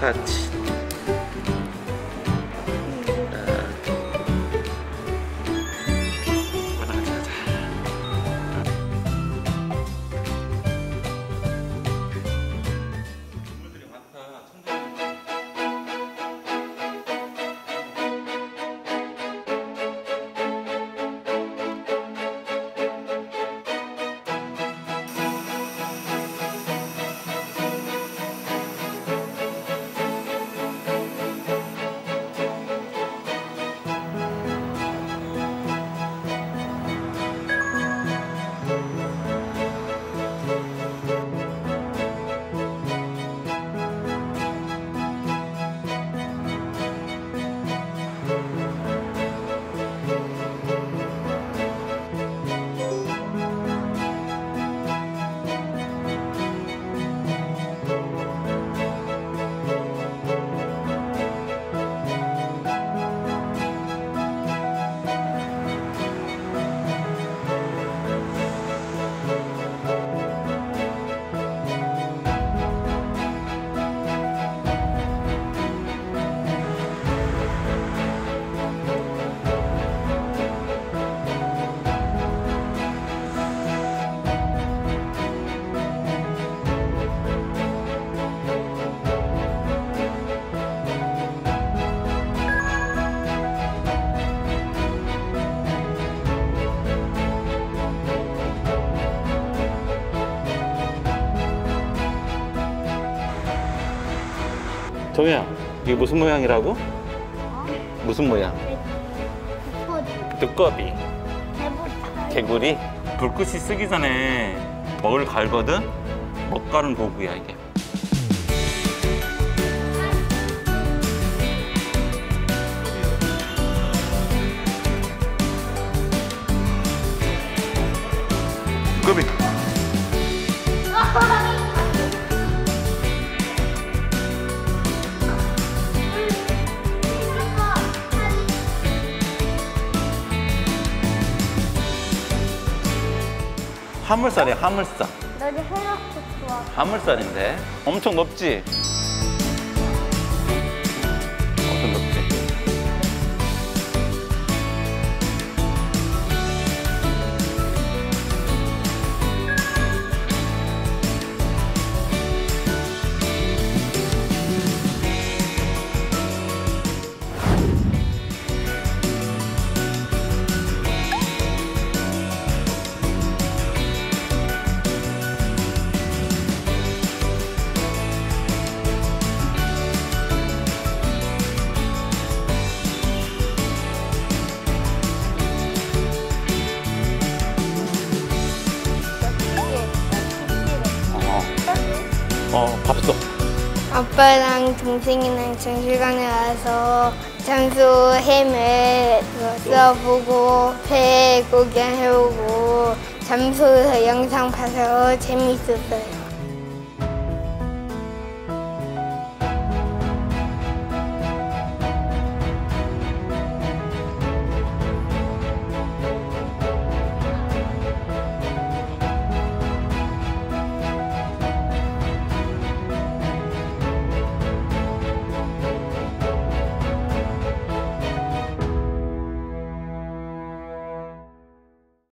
타치. 정우야, 이게 무슨 모양이라고? 무슨 모양? 두꺼비. 개구리? 불꽃이 쓰기 전에 먹을 갈거든? 먹가는 도구야, 이게. 두꺼비. 화물살이야, 화물살. 너도 해놓고 좋아. 화물살인데 엄청 높지? 엄청 높지? 봤어. 아빠랑 동생이랑 전시관에 와서 잠수 햄을 써보고 배 구경해보고 잠수에서 영상 봐서 재밌었어요.